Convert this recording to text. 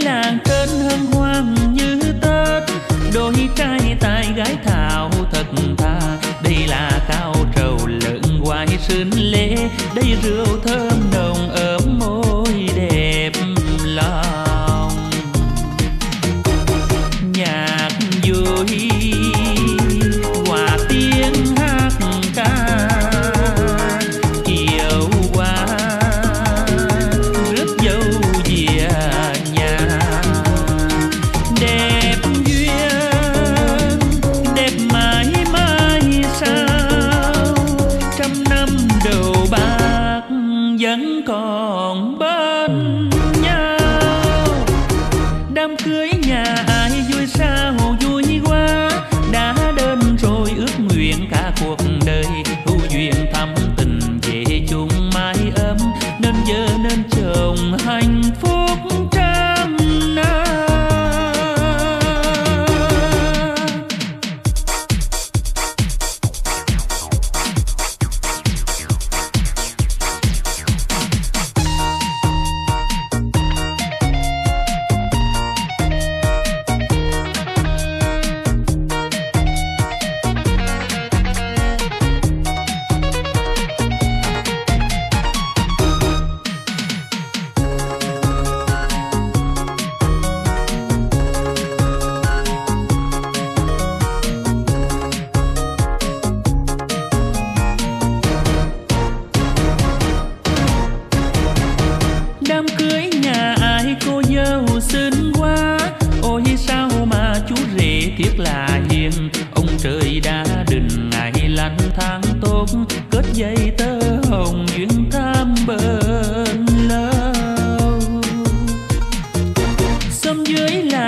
làng tên hân hoan như Tết, đôi trai tài gái thảo thật tha. Đây là cao trầu lợn hoài sinh lễ, đây rượu thơm nồng ấm môi đẹp lòng. Nhạc vui hòa tiếng hát ca, chiều qua rước dâu về nhà. Đẹp duyên đẹp mãi mãi sao, trăm năm đầu bạc vẫn còn bên nhau. Đám cưới nhà ai vui sao vui quá, đã đến rồi ước nguyện cả cuộc đời. Hữu duyên thắm tình về chung mái ấm, nên vợ nên chồng hạnh phúc trăm năm. Đám cưới nhà ai cô dâu xinh quá, ôi sao mà chú rể tiếc là hiền. Ông trời đã định ngày lành tháng tốt, kết dây tơ hồng duyên tham bền lâu. Sông dưới là